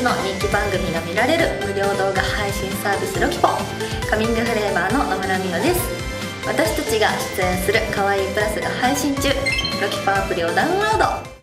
の人気番組が見られる無料動画配信サービスロキポ。カミングフレーバーの野村美桜です。私たちが出演するかわいいプラスが配信中。ロキポアプリをダウンロード。